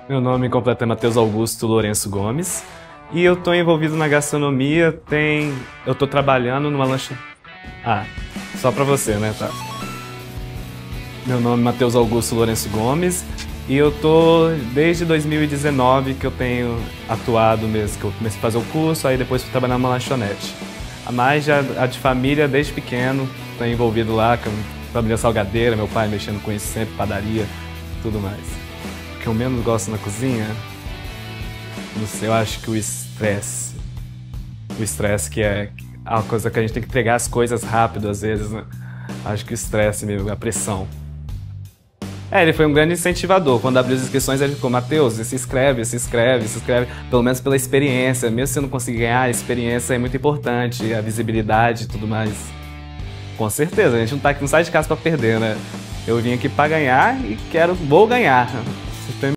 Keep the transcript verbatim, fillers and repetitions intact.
Meu nome completo é Matheus Augusto Lourenço Gomes e eu tô envolvido na gastronomia, tem... eu tô trabalhando numa lancha... Ah, só pra você, né, tá? Meu nome é Matheus Augusto Lourenço Gomes e eu tô desde dois mil e dezenove que eu tenho atuado mesmo, que eu comecei a fazer o curso, aí depois fui trabalhar numa lanchonete. A mais já a de família desde pequeno, tô envolvido lá com família salgadeira, meu pai mexendo com isso sempre, padaria, tudo mais. O que eu menos gosto na cozinha, não sei, eu acho que o estresse. O estresse que é a coisa que a gente tem que entregar as coisas rápido às vezes, né? Acho que o estresse mesmo, a pressão. É, ele foi um grande incentivador. Quando abriu as inscrições, ele ficou, Matheus, se inscreve, se inscreve, se inscreve. Pelo menos pela experiência. Mesmo se você não conseguir ganhar, a experiência é muito importante, a visibilidade e tudo mais. Com certeza, a gente não, tá, não sai de casa pra perder, né? Eu vim aqui pra ganhar e quero, vou ganhar.